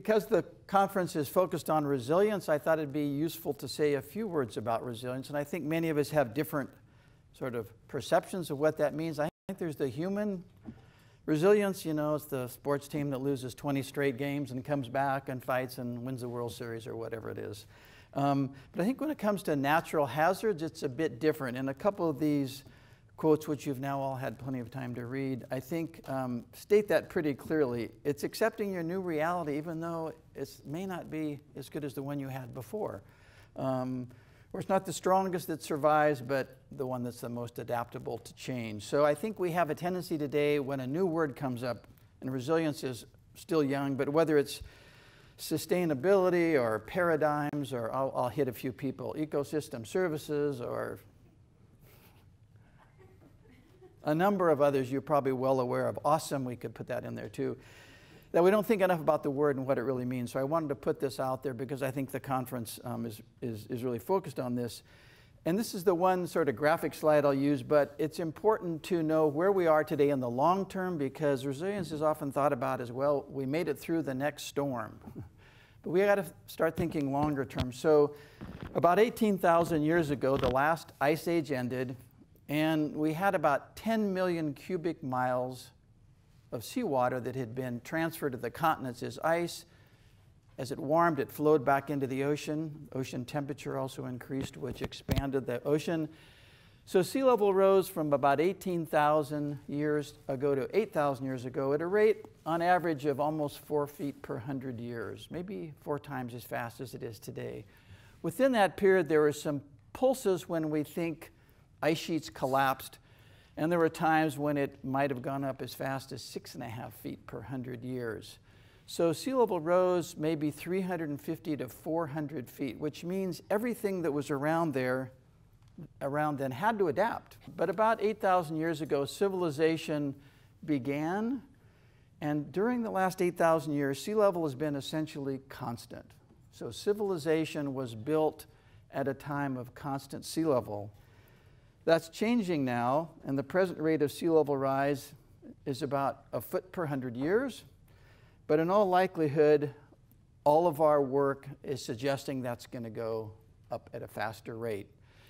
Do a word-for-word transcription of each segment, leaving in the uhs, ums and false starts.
because the conference is focused on resilience, I thought it'd be useful to say a few words about resilience. And I think many of us have different sort of perceptions of what that means. I think there's the human resilience, you know, it's the sports team that loses twenty straight games and comes back and fights and wins the World Series or whatever it is. Um, but I think when it comes to natural hazards, it's a bit different. And a couple of these quotes, which you've now all had plenty of time to read, I think um, state that pretty clearly. It's accepting your new reality, even though it may not be as good as the one you had before. Um, or it's not the strongest that survives, but the one that's the most adaptable to change. So I think we have a tendency today when a new word comes up, and resilience is still young, but whether it's sustainability or paradigms, or I'll, I'll hit a few people, ecosystem services, or a number of others you're probably well aware of. Awesome, we could put that in there too. That we don't think enough about the word and what it really means. So I wanted to put this out there because I think the conference um, is, is, is really focused on this. And this is the one sort of graphic slide I'll use, but it's important to know where we are today in the long term, because resilience is often thought about as, well, we made it through the next storm. But we got to start thinking longer term. So about eighteen thousand years ago, the last ice age ended, and we had about ten million cubic miles of seawater that had been transferred to the continents as ice. As it warmed, it flowed back into the ocean. Ocean temperature also increased, which expanded the ocean. So sea level rose from about eighteen thousand years ago to eight thousand years ago at a rate on average of almost four feet per hundred years, maybe four times as fast as it is today. Within that period, there were some pulses when we think ice sheets collapsed, and there were times when it might have gone up as fast as six and a half feet per hundred years. So sea level rose maybe three hundred fifty to four hundred feet, which means everything that was around there, around then, had to adapt. But about eight thousand years ago, civilization began, and during the last eight thousand years, sea level has been essentially constant. So civilization was built at a time of constant sea level. That's changing now, and the present rate of sea level rise is about a foot per hundred years. But in all likelihood, all of our work is suggesting that's going to go up at a faster rate.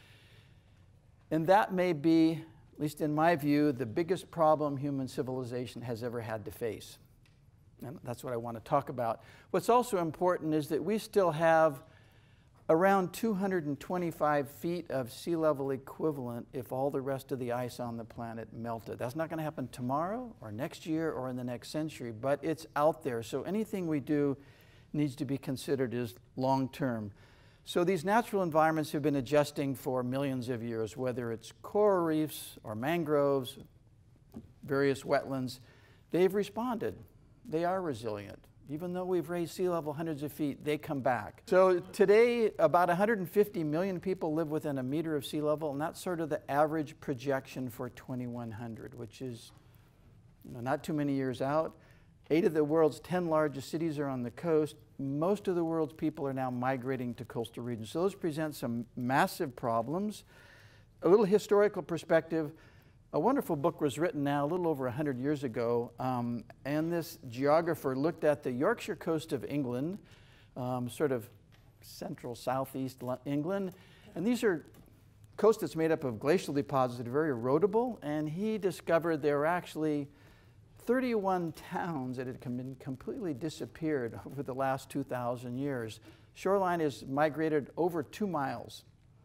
And that may be, at least in my view, the biggest problem human civilization has ever had to face. And that's what I want to talk about. What's also important is that we still have around two hundred twenty-five feet of sea level equivalent if all the rest of the ice on the planet melted. That's not going to happen tomorrow or next year or in the next century, but it's out there. So anything we do needs to be considered as long term. So these natural environments have been adjusting for millions of years, whether it's coral reefs or mangroves, various wetlands. They've responded. They are resilient. Even though we've raised sea level hundreds of feet, they come back. So today, about one hundred fifty million people live within a meter of sea level, and that's sort of the average projection for twenty-one hundred, which is, you know, not too many years out. Eight of the world's ten largest cities are on the coast. Most of the world's people are now migrating to coastal regions. So those present some massive problems. A little historical perspective. A wonderful book was written now a little over one hundred years ago, um, and this geographer looked at the Yorkshire coast of England, um, sort of central southeast England, and these are coasts that's made up of glacial deposits that are very erodible, and he discovered there were actually thirty-one towns that had com completely disappeared over the last two thousand years. Shoreline has migrated over two miles.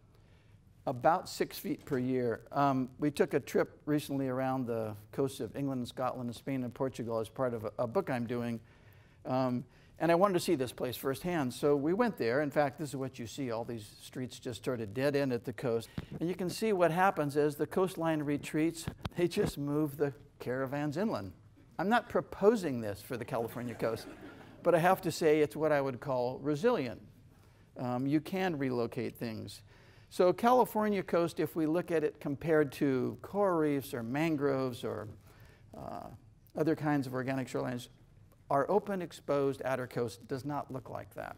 About six feet per year. Um, we took a trip recently around the coasts of England and Scotland and Spain and Portugal as part of a, a book I'm doing. Um, and I wanted to see this place firsthand. So we went there. In fact, this is what you see. All these streets just sort of dead end at the coast. And you can see what happens as the coastline retreats. They just move the caravans inland. I'm not proposing this for the California coast, but I have to say it's what I would call resilient. Um, you can relocate things. So California coast, if we look at it compared to coral reefs or mangroves or uh, other kinds of organic shorelines, our open, exposed outer coast does not look like that.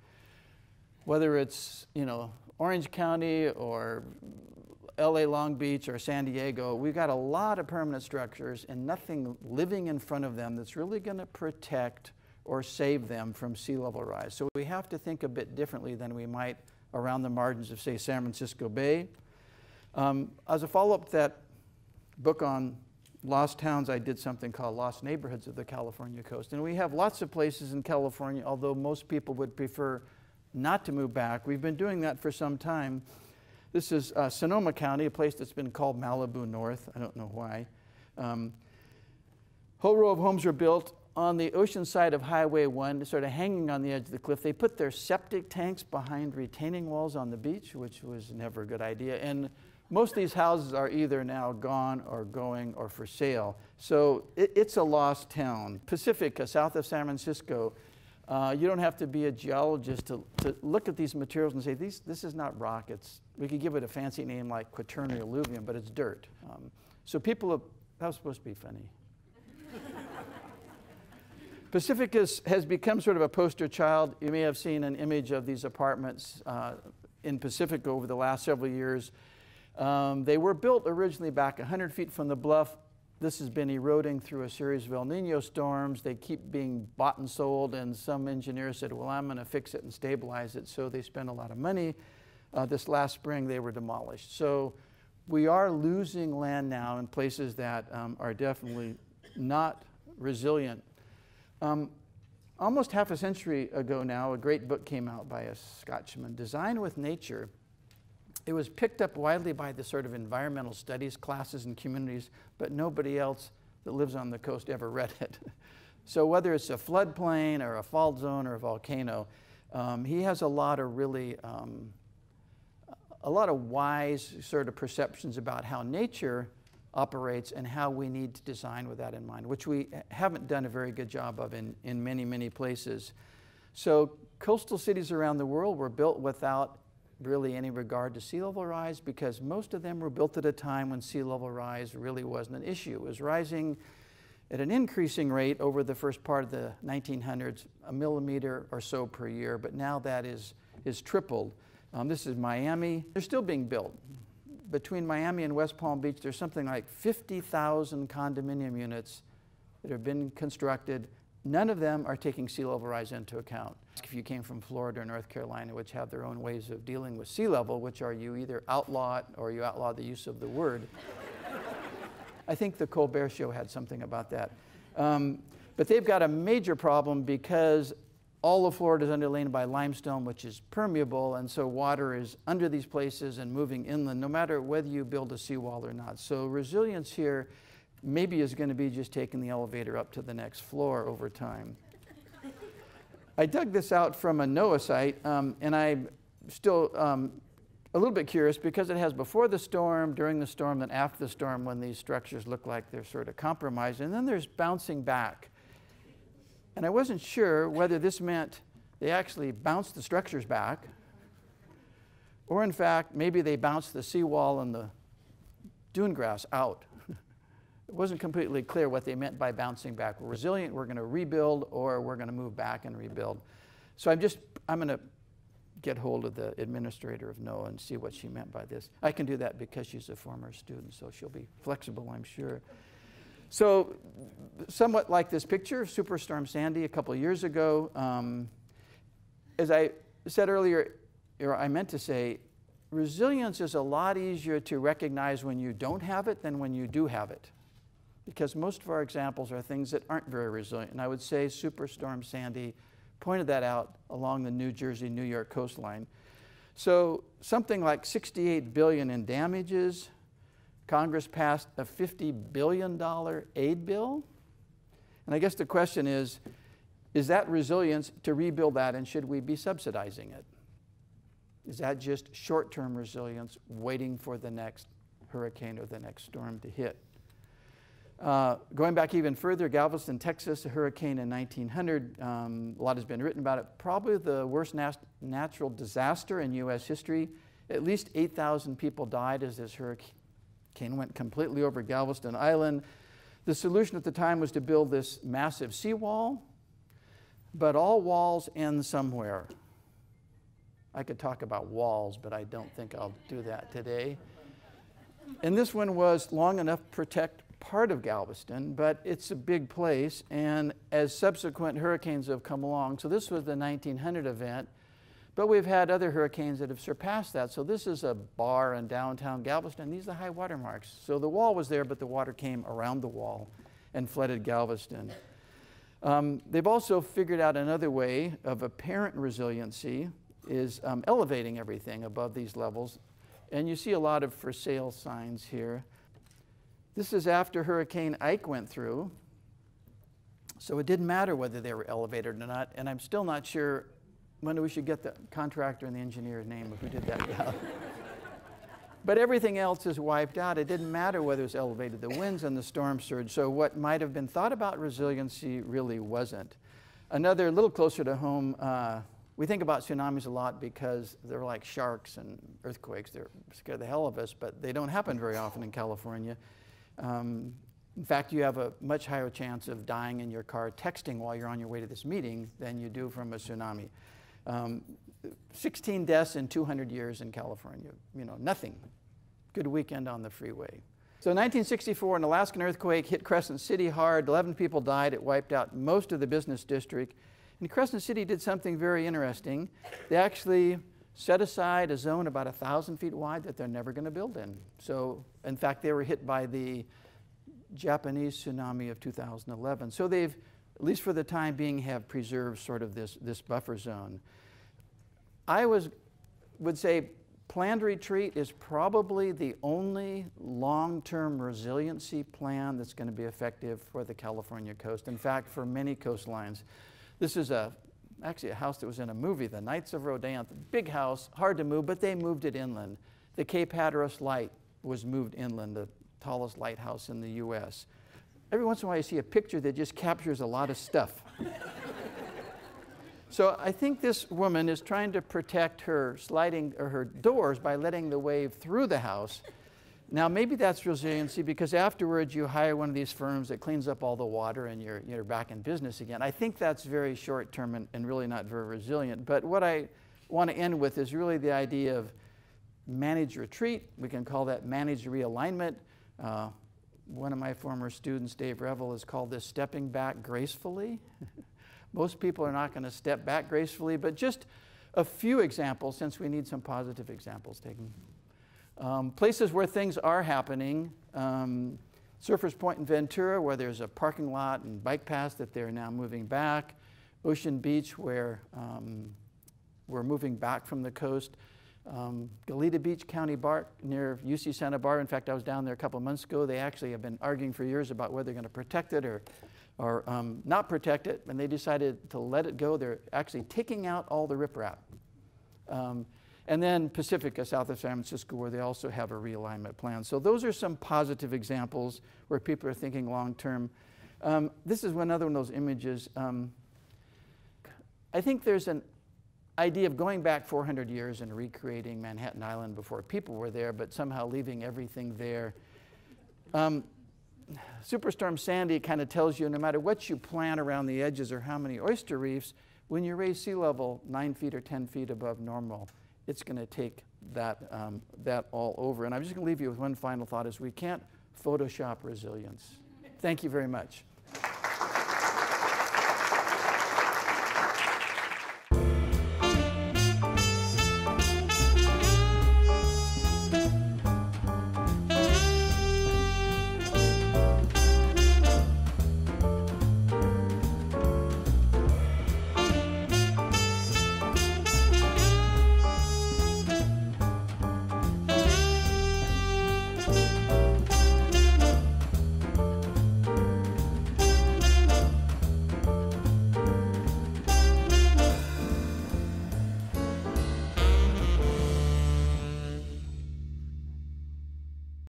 Whether it's, you know, Orange County or L A Long Beach or San Diego, we've got a lot of permanent structures and nothing living in front of them that's really going to protect or save them from sea level rise. So we have to think a bit differently than we might around the margins of, say, San Francisco Bay. Um, as a follow-up to that book on lost towns, I did something called Lost Neighborhoods of the California Coast. And we have lots of places in California, although most people would prefer not to move back. We've been doing that for some time. This is uh, Sonoma County, a place that's been called Malibu North. I don't know why. Um, whole row of homes were built on the ocean side of Highway one, sort of hanging on the edge of the cliff. They put their septic tanks behind retaining walls on the beach, which was never a good idea. And most of these houses are either now gone or going or for sale. So it, it's a lost town. Pacifica, south of San Francisco, uh, you don't have to be a geologist to, to look at these materials and say, these, this is not rock. It's, we could give it a fancy name like quaternary alluvium, but it's dirt. Um, so people have, that was supposed to be funny. Pacifica has become sort of a poster child. You may have seen an image of these apartments uh, in Pacifica over the last several years. Um, they were built originally back one hundred feet from the bluff. This has been eroding through a series of El Nino storms. They keep being bought and sold, and some engineers said, well, I'm going to fix it and stabilize it. So they spent a lot of money. Uh, this last spring, they were demolished. So we are losing land now in places that um, are definitely not resilient. Um, almost half a century ago now, a great book came out by a Scotchman, Design with Nature. It was picked up widely by the sort of environmental studies classes and communities, but nobody else that lives on the coast ever read it. So whether it's a floodplain or a fault zone or a volcano, um, he has a lot of really, um, a lot of wise sort of perceptions about how nature operates and how we need to design with that in mind, which we haven't done a very good job of in, in many, many places. So coastal cities around the world were built without really any regard to sea level rise, because most of them were built at a time when sea level rise really wasn't an issue. It was rising at an increasing rate over the first part of the nineteen hundreds, a millimeter or so per year, but now that is, is tripled. Um, this is Miami. They're still being built. Between Miami and West Palm Beach, there's something like fifty thousand condominium units that have been constructed. None of them are taking sea level rise into account. If you came from Florida or North Carolina, which have their own ways of dealing with sea level, which are you either outlaw it or you outlaw the use of the word. I think the Colbert Show had something about that. Um, but they've got a major problem because all of Florida is underlain by limestone, which is permeable, and so water is under these places and moving inland, no matter whether you build a seawall or not. So resilience here maybe is going to be just taking the elevator up to the next floor over time. I dug this out from a NOAA site, um, and I'm still um, a little bit curious because it has before the storm, during the storm, then after the storm when these structures look like they're sort of compromised, and then there's bouncing back. And I wasn't sure whether this meant they actually bounced the structures back, or in fact, maybe they bounced the seawall and the dune grass out. It wasn't completely clear what they meant by bouncing back. We're resilient, we're going to rebuild, or we're going to move back and rebuild. So I'm just, I'm going to get hold of the administrator of NOAA and see what she meant by this. I can do that because she's a former student, so she'll be flexible, I'm sure. So somewhat like this picture, Superstorm Sandy a couple of years ago. Um, as I said earlier, or I meant to say, resilience is a lot easier to recognize when you don't have it than when you do have it, because most of our examples are things that aren't very resilient. And I would say Superstorm Sandy pointed that out along the New Jersey, New York coastline. So something like sixty-eight billion dollars in damages. Congress passed a fifty billion dollar aid bill. And I guess the question is, is that resilience to rebuild that, and should we be subsidizing it? Is that just short-term resilience waiting for the next hurricane or the next storm to hit? Uh, going back even further, Galveston, Texas, a hurricane in nineteen hundred. Um, a lot has been written about it. Probably the worst nat natural disaster in U S history. At least eight thousand people died as this hurricane went completely over Galveston Island. The solution at the time was to build this massive seawall, but all walls end somewhere. I could talk about walls, but I don't think I'll do that today. And this one was long enough to protect part of Galveston, but it's a big place, and as subsequent hurricanes have come along, so this was the nineteen hundred event, but we've had other hurricanes that have surpassed that. So this is a bar in downtown Galveston. These are the high water marks. So the wall was there, but the water came around the wall and flooded Galveston. Um, they've also figured out another way of apparent resiliency is um, elevating everything above these levels. And you see a lot of for sale signs here. This is after Hurricane Ike went through. So it didn't matter whether they were elevated or not. And I'm still not sure when we should get the contractor and the engineer's name if we did that job. But everything else is wiped out. It didn't matter whether it was elevated, the winds and the storm surge. So what might have been thought about resiliency really wasn't. Another, little closer to home, uh, we think about tsunamis a lot because they're like sharks and earthquakes. They scare the hell of us, but they don't happen very often in California. Um, in fact, you have a much higher chance of dying in your car texting while you're on your way to this meeting than you do from a tsunami. Um, sixteen deaths in two hundred years in California, you know, nothing. Good weekend on the freeway. So nineteen sixty-four, an Alaskan earthquake hit Crescent City hard. eleven people died. It wiped out most of the business district. And Crescent City did something very interesting. They actually set aside a zone about one thousand feet wide that they're never going to build in. So, in fact, they were hit by the Japanese tsunami of two thousand eleven. So they've, at least for the time being, have preserved sort of this, this buffer zone. I was, would say planned retreat is probably the only long-term resiliency plan that's going to be effective for the California coast. In fact, for many coastlines. This is a, actually a house that was in a movie, The Knights of Rodin. Big house, hard to move, but they moved it inland. The Cape Hatteras Light was moved inland, the tallest lighthouse in the U S Every once in a while you see a picture that just captures a lot of stuff. So I think this woman is trying to protect her sliding or her doors by letting the wave through the house. Now maybe that's resiliency because afterwards you hire one of these firms that cleans up all the water and you're, you're back in business again. I think that's very short term and, and really not very resilient. But what I want to end with is really the idea of managed retreat. We can call that managed realignment. Uh, one of my former students, Dave Revel, has called this stepping back gracefully. Most people are not going to step back gracefully, but just a few examples, since we need some positive examples taken. Um, places where things are happening, um, Surfers Point in Ventura, where there's a parking lot and bike paths that they're now moving back. Ocean Beach, where um, we're moving back from the coast. Um, Goleta Beach County Park near U C Santa Barbara. In fact, I was down there a couple of months ago. They actually have been arguing for years about whether they're going to protect it or or um, not protect it, and they decided to let it go. They're actually taking out all the riprap. Um, and then Pacifica, south of San Francisco, where they also have a realignment plan. So those are some positive examples where people are thinking long-term. Um, this is another one of those images. Um, I think there's an idea of going back four hundred years and recreating Manhattan Island before people were there, but somehow leaving everything there. Um, Superstorm Sandy kind of tells you no matter what you plan around the edges or how many oyster reefs, when you raise sea level nine feet or ten feet above normal, it's going to take that, um, that all over. And I'm just going to leave you with one final thought is we can't Photoshop resilience. Thank you very much.